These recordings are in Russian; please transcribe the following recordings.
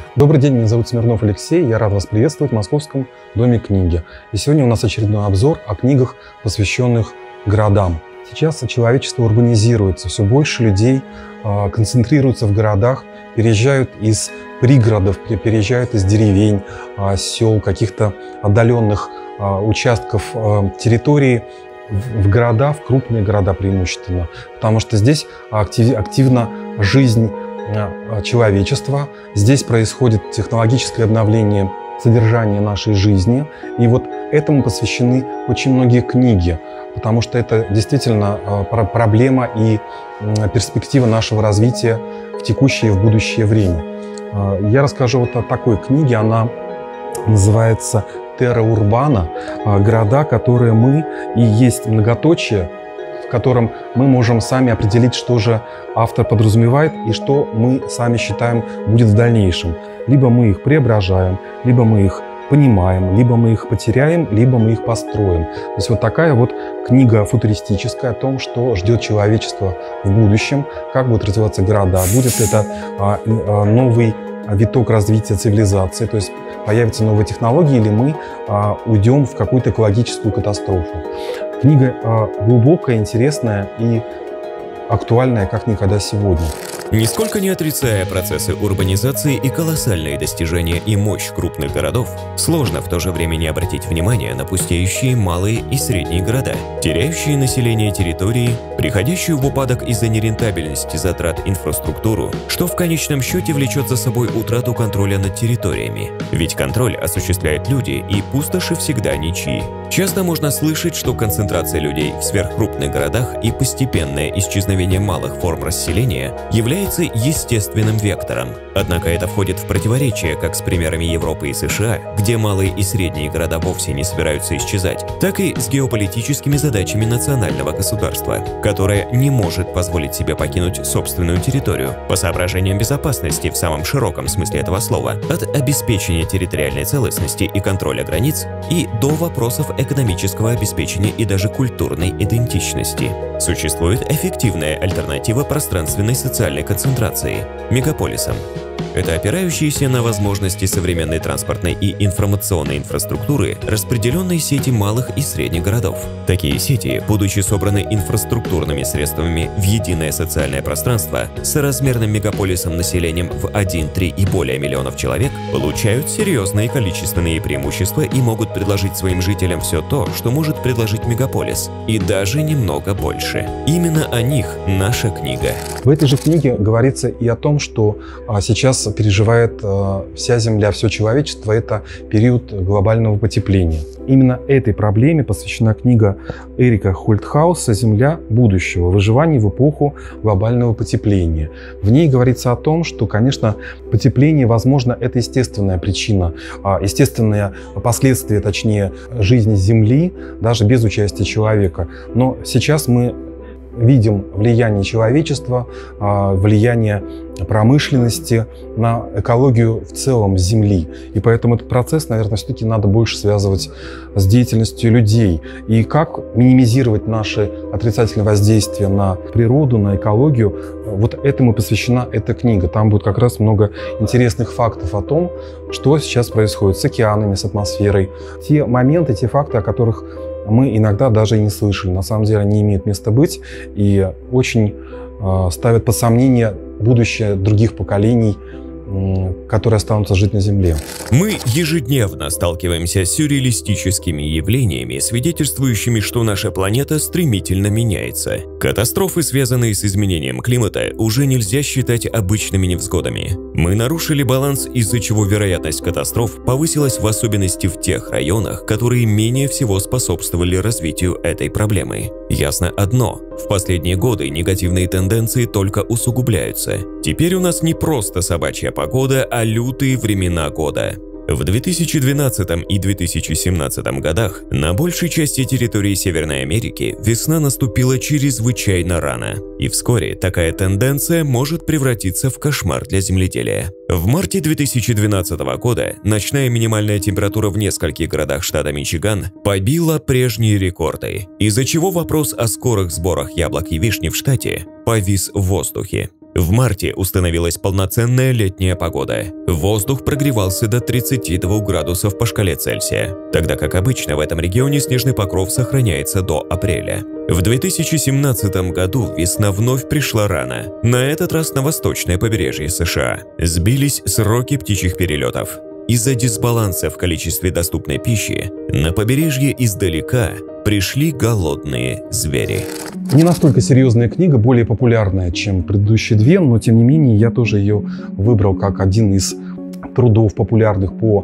Добрый день, меня зовут Смирнов Алексей, я рад вас приветствовать в Московском доме книги. И сегодня у нас очередной обзор о книгах, посвященных городам. Сейчас человечество урбанизируется, все больше людей концентрируются в городах, переезжают из пригородов, переезжают из деревень, сел, каких-то отдаленных участков территории в города, в крупные города преимущественно, потому что здесь активна жизнь человечества, здесь происходит технологическое обновление содержания нашей жизни, и вот этому посвящены очень многие книги, потому что это действительно проблема и перспектива нашего развития в текущее и в будущее время. Я расскажу вот о такой книге, она называется «Терра Урбана», города, которые мы и есть многоточие, в котором мы можем сами определить, что же автор подразумевает и что мы сами считаем будет в дальнейшем. Либо мы их преображаем, либо мы их понимаем, либо мы их потеряем, либо мы их построим. То есть вот такая вот книга футуристическая о том, что ждет человечество в будущем, как будут развиваться города, будет это новый виток развития цивилизации, то есть появятся новые технологии, или мы уйдем в какую-то экологическую катастрофу. Книга глубокая, интересная и актуальная, как никогда сегодня. Нисколько не отрицая процессы урбанизации и колоссальные достижения и мощь крупных городов, сложно в то же время не обратить внимание на пустеющие малые и средние города, теряющие население территории, приходящую в упадок из-за нерентабельности затрат инфраструктуру, что в конечном счете влечет за собой утрату контроля над территориями. Ведь контроль осуществляют люди, и пустоши всегда ничьи. Часто можно слышать, что концентрация людей в сверхкрупных городах и постепенное исчезновение малых форм расселения является естественным вектором. Однако это входит в противоречие как с примерами Европы и США, где малые и средние города вовсе не собираются исчезать, так и с геополитическими задачами национального государства, которое не может позволить себе покинуть собственную территорию по соображениям безопасности в самом широком смысле этого слова, от обеспечения территориальной целостности и контроля границ и до вопросов экономического обеспечения и даже культурной идентичности. Существует эффективная альтернатива пространственной социальной концентрации – мегаполисам. Это опирающиеся на возможности современной транспортной и информационной инфраструктуры распределенные сети малых и средних городов. Такие сети, будучи собраны инфраструктурными средствами в единое социальное пространство с соразмерным мегаполисом населением в 1-3 и более миллионов человек, получают серьезные количественные преимущества и могут предложить своим жителям все то, что может предложить мегаполис, и даже немного больше. Именно о них наша книга. В этой же книге говорится и о том, что сейчас переживает вся Земля, все человечество, это период глобального потепления. Именно этой проблеме посвящена книга Эрика Хольтхауса «Земля будущего. Выживание в эпоху глобального потепления». В ней говорится о том, что, конечно, потепление, возможно, это естественная причина, естественное последствие, точнее, жизни Земли, даже без участия человека. Но сейчас мы видим влияние человечества, влияние промышленности на экологию в целом Земли. И поэтому этот процесс, наверное, все-таки надо больше связывать с деятельностью людей. И как минимизировать наши отрицательные воздействия на природу, на экологию, вот этому посвящена эта книга. Там будет как раз много интересных фактов о том, что сейчас происходит с океанами, с атмосферой. Те моменты, те факты, о которых мы иногда даже и не слышали. На самом деле они имеют место быть и очень ставят под сомнение будущее других поколений, которые останутся жить на Земле. Мы ежедневно сталкиваемся с сюрреалистическими явлениями, свидетельствующими, что наша планета стремительно меняется. Катастрофы, связанные с изменением климата, уже нельзя считать обычными невзгодами. Мы нарушили баланс, из-за чего вероятность катастроф повысилась в особенности в тех районах, которые менее всего способствовали развитию этой проблемы. Ясно одно – в последние годы негативные тенденции только усугубляются. Теперь у нас не просто собачья погода, а лютые времена года. В 2012 и 2017 годах на большей части территории Северной Америки весна наступила чрезвычайно рано, и вскоре такая тенденция может превратиться в кошмар для земледелия. В марте 2012 года ночная минимальная температура в нескольких городах штата Мичиган побила прежние рекорды, из-за чего вопрос о скорых сборах яблок и вишни в штате повис в воздухе. В марте установилась полноценная летняя погода. Воздух прогревался до 32 градусов по шкале Цельсия, тогда как обычно в этом регионе снежный покров сохраняется до апреля. В 2017 году весна вновь пришла рано, на этот раз на восточное побережье США. Сбились сроки птичьих перелетов. Из-за дисбаланса в количестве доступной пищи на побережье издалека пришли голодные звери. Не настолько серьезная книга, более популярная, чем предыдущие две, но тем не менее я тоже ее выбрал как один из трудов популярных по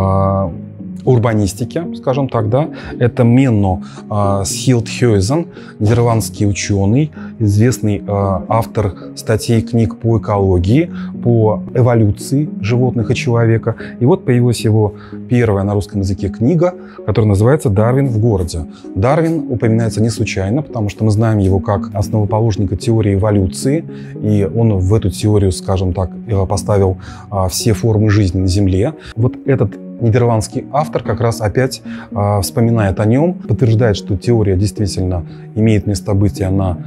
урбанистике, скажем так, да. Это Менно Schildhuizen, нидерландский ученый, известный автор статей, книг по экологии, по эволюции животных и человека. И вот появилась его первая на русском языке книга, которая называется «Дарвин в городе». Дарвин упоминается не случайно, потому что мы знаем его как основоположника теории эволюции, и он в эту теорию, скажем так, поставил все формы жизни на Земле. Вот этот нидерландский автор как раз опять вспоминает о нем, подтверждает, что теория действительно имеет место быть, и она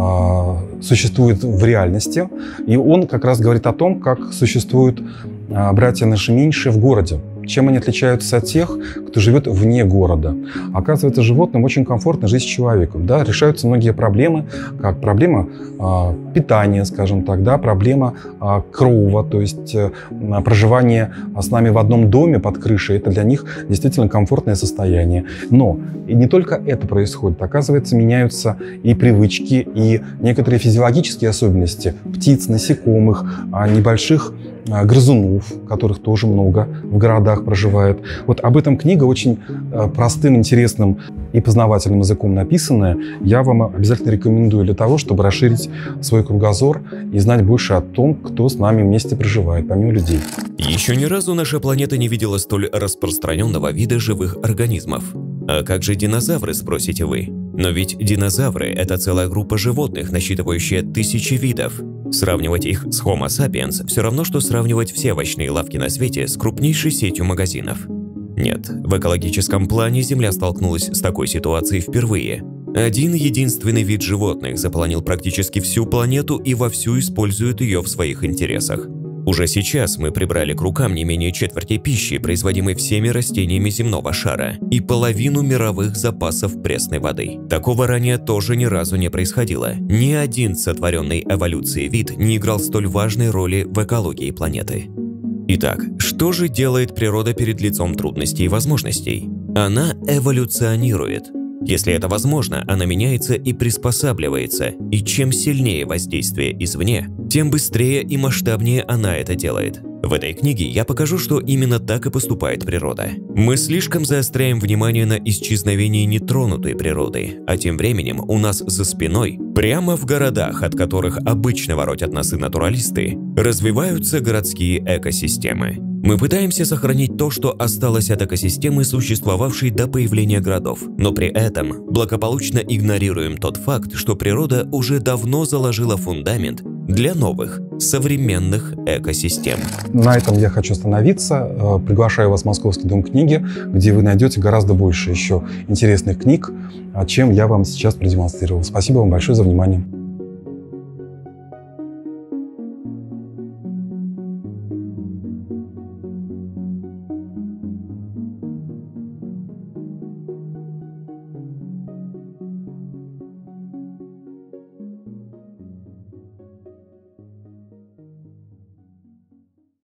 существует в реальности. И он как раз говорит о том, как существуют братья наши меньшие в городе. Чем они отличаются от тех, кто живет вне города? Оказывается, животным очень комфортно жить с человеком. Да? Решаются многие проблемы, как проблема питания, скажем так, да? Проблема крова, то есть проживание с нами в одном доме под крышей. Это для них действительно комфортное состояние. Но и не только это происходит. Оказывается, меняются и привычки, и некоторые физиологические особенности птиц, насекомых, небольших грызунов, которых тоже много в городах проживает. Вот об этом книга очень простым, интересным и познавательным языком написанная. Я вам обязательно рекомендую для того, чтобы расширить свой кругозор и знать больше о том, кто с нами вместе проживает, помимо людей. Еще ни разу наша планета не видела столь распространенного вида живых организмов. А как же динозавры, спросите вы? Но ведь динозавры – это целая группа животных, насчитывающая тысячи видов. Сравнивать их с Homo sapiens все равно, что сравнивать все овощные лавки на свете с крупнейшей сетью магазинов. Нет, в экологическом плане Земля столкнулась с такой ситуацией впервые. Один единственный вид животных заполонил практически всю планету и вовсю использует ее в своих интересах. Уже сейчас мы прибрали к рукам не менее четверти пищи, производимой всеми растениями земного шара, и половину мировых запасов пресной воды. Такого ранее тоже ни разу не происходило. Ни один сотворенный эволюцией вид не играл столь важной роли в экологии планеты. Итак, что же делает природа перед лицом трудностей и возможностей? Она эволюционирует. Если это возможно, она меняется и приспосабливается, и чем сильнее воздействие извне, тем быстрее и масштабнее она это делает. В этой книге я покажу, что именно так и поступает природа. Мы слишком заостряем внимание на исчезновении нетронутой природы, а тем временем у нас за спиной, прямо в городах, от которых обычно воротят носы натуралисты, развиваются городские экосистемы. Мы пытаемся сохранить то, что осталось от экосистемы, существовавшей до появления городов, но при этом благополучно игнорируем тот факт, что природа уже давно заложила фундамент для новых, современных экосистем. На этом я хочу остановиться. Приглашаю вас в Московский дом книги, где вы найдете гораздо больше еще интересных книг, чем я вам сейчас продемонстрировал. Спасибо вам большое за внимание.